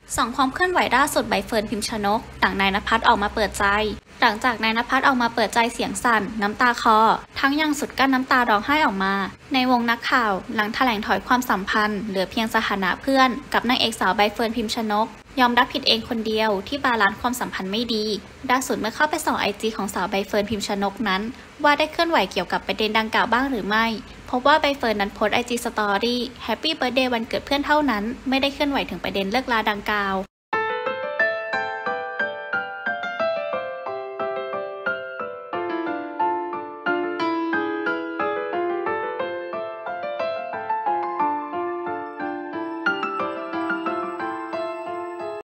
สองความเคลื่อนไหวล่าสุดใบเฟิร์นพิมชนกหลังนายณภัสออกมาเปิดใจหลังจากนายณภัสออกมาเปิดใจเสียงสั่นน้ำตาคลอทั้งยังสุดกั้นน้ำตาร้องไห้ออกมาในวงนักข่าวหลังแถลงถอยความสัมพันธ์เหลือเพียงสถานะเพื่อนกับนางเอกสาวใบเฟิร์นพิมชนกยอมรับผิดเองคนเดียวที่บาลานซ์ความสัมพันธ์ไม่ดีล่าสุดเมื่อเข้าไปส่องIGของสาวใบเฟิร์นพิมชนกนั้นว่าได้เคลื่อนไหวเกี่ยวกับประเด็นดังกล่าวบ้างหรือไม่พบว่าใบเฟิร์นนั้นโพสต์IG Story Happy Birthday วันเกิดเพื่อนเท่านั้นไม่ได้เคลื่อนไหวถึงประเด็นเลิกลาดังกล่าว